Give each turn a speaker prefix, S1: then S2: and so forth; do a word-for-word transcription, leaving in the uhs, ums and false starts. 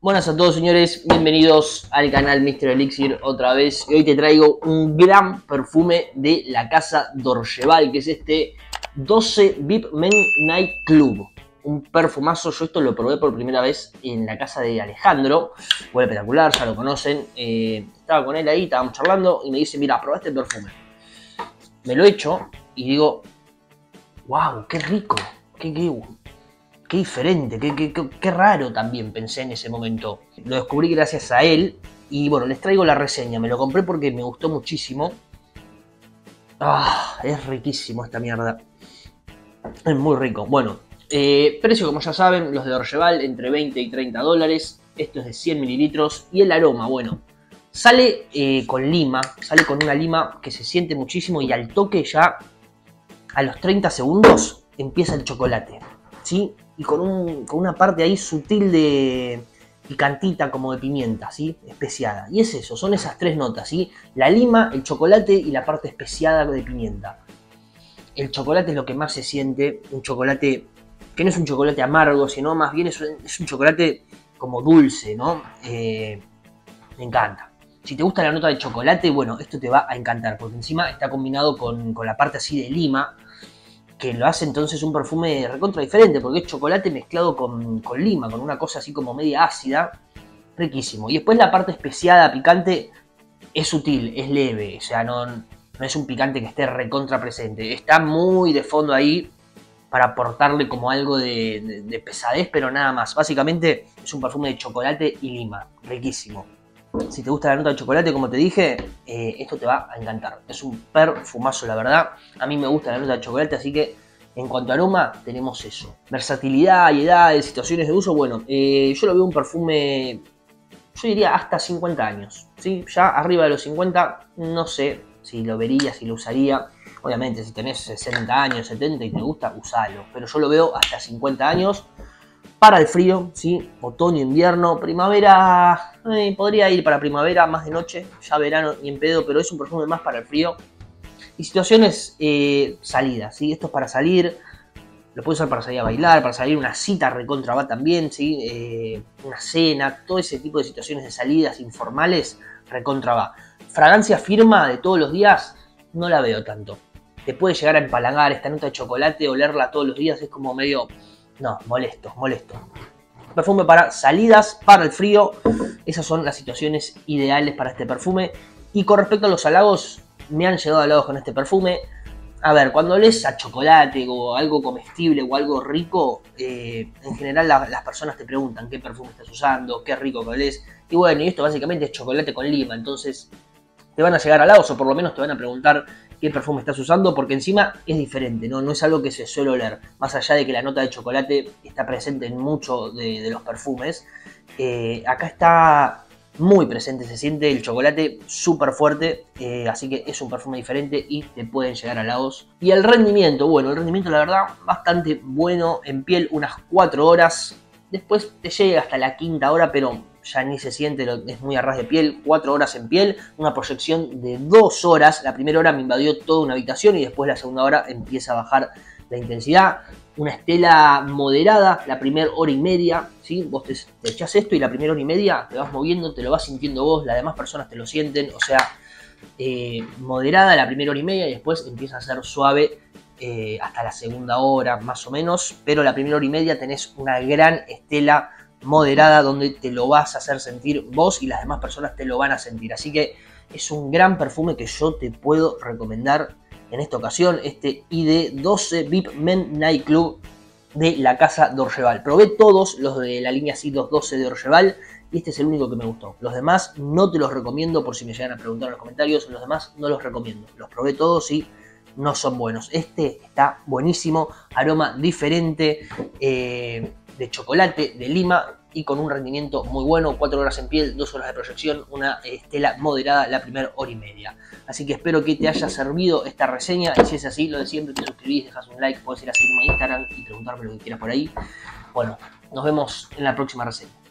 S1: Buenas a todos, señores, bienvenidos al canal míster Elixir otra vez. Y hoy te traigo un gran perfume de la casa Dorcheval, que es este doce V I P Men Night Club. Un perfumazo. Yo esto lo probé por primera vez en la casa de Alejandro. Huele espectacular, ya lo conocen. Eh, estaba con él ahí, estábamos charlando y me dice, mira, probá este perfume. Me lo echo y digo, wow, qué rico, qué, qué, qué diferente, qué, qué, qué, qué raro también pensé en ese momento. Lo descubrí gracias a él y bueno, les traigo la reseña. Me lo compré porque me gustó muchísimo. Ah, es riquísimo esta mierda. Es muy rico. Bueno, eh, precio como ya saben, los de Dorcheval entre veinte y treinta dólares. Esto es de cien mililitros. Y el aroma, bueno, sale eh, con lima, sale con una lima que se siente muchísimo y al toque ya a los treinta segundos empieza el chocolate, ¿sí? Y con, un, con una parte ahí sutil de picantita como de pimienta, ¿sí? Especiada. Y es eso, son esas tres notas, ¿sí? La lima, el chocolate y la parte especiada de pimienta. El chocolate es lo que más se siente, un chocolate que no es un chocolate amargo, sino más bien es un, es un chocolate como dulce, ¿no? Eh, me encanta. Si te gusta la nota de chocolate, bueno, esto te va a encantar, porque encima está combinado con, con la parte así de lima, que lo hace entonces un perfume recontra diferente, porque es chocolate mezclado con, con lima, con una cosa así como media ácida, riquísimo. Y después la parte especiada, picante, es sutil, es leve, o sea, no, no es un picante que esté recontra presente, está muy de fondo ahí para aportarle como algo de, de, de pesadez, pero nada más. Básicamente es un perfume de chocolate y lima, riquísimo. Si te gusta la nota de chocolate, como te dije, eh, esto te va a encantar. Es un perfumazo, la verdad. A mí me gusta la nota de chocolate, así que en cuanto a aroma, tenemos eso. Versatilidad y edades, situaciones de uso, bueno, eh, yo lo veo un perfume, yo diría hasta cincuenta años, ¿sí? Ya arriba de los cincuenta, no sé si lo vería, si lo usaría. Obviamente, si tenés sesenta años, setenta y te gusta, usalo. Pero yo lo veo hasta cincuenta años. Para el frío, ¿sí? Otoño, invierno, primavera, eh, podría ir para primavera más de noche, ya verano ni en pedo, pero es un perfume más para el frío. Y situaciones eh, salidas, ¿sí? Esto es para salir, lo puedes usar para salir a bailar, para salir a una cita recontra va también, ¿sí? Eh, una cena, todo ese tipo de situaciones de salidas informales, recontra va. Fragancia firma de todos los días, no la veo tanto. Te puede llegar a empalagar esta nota de chocolate, olerla todos los días, es como medio... No, molesto, molesto. Perfume para salidas, para el frío. Esas son las situaciones ideales para este perfume. Y con respecto a los halagos, me han llegado halagos con este perfume. A ver, cuando lees a chocolate o algo comestible o algo rico, eh, en general la, las personas te preguntan qué perfume estás usando, qué rico que olés. Y bueno, y esto básicamente es chocolate con lima, entonces te van a llegar halagos o por lo menos te van a preguntar qué perfume estás usando, porque encima es diferente, ¿no? No es algo que se suele oler, más allá de que la nota de chocolate está presente en muchos de, de los perfumes. Eh, acá está muy presente, se siente el chocolate súper fuerte, eh, así que es un perfume diferente y te pueden llegar halagos. Y el rendimiento, bueno, el rendimiento la verdad bastante bueno en piel, unas cuatro horas, después te llega hasta la quinta hora, pero ya ni se siente, es muy a ras de piel, cuatro horas en piel, una proyección de dos horas, la primera hora me invadió toda una habitación y después la segunda hora empieza a bajar la intensidad, una estela moderada, la primera hora y media, ¿sí? Vos te, te echás esto y la primera hora y media te vas moviendo, te lo vas sintiendo vos, las demás personas te lo sienten, o sea, eh, moderada la primera hora y media y después empieza a ser suave eh, hasta la segunda hora más o menos, pero la primera hora y media tenés una gran estela moderada donde te lo vas a hacer sentir vos y las demás personas te lo van a sentir. Así que es un gran perfume que yo te puedo recomendar en esta ocasión, este I D doce V I P Men Night Club de la casa Dorcheval. Probé todos los de la línea C I dos doce de Dorcheval y este es el único que me gustó. Los demás no te los recomiendo, por si me llegan a preguntar en los comentarios, los demás no los recomiendo. Los probé todos y no son buenos. Este está buenísimo, aroma diferente, eh, de chocolate, de lima y con un rendimiento muy bueno, cuatro horas en piel, dos horas de proyección, una estela moderada la primera hora y media. Así que espero que te haya servido esta reseña y si es así, lo de siempre, te suscribís, dejas un like, puedes ir a seguirme a Instagram y preguntarme lo que quieras por ahí. Bueno, nos vemos en la próxima reseña.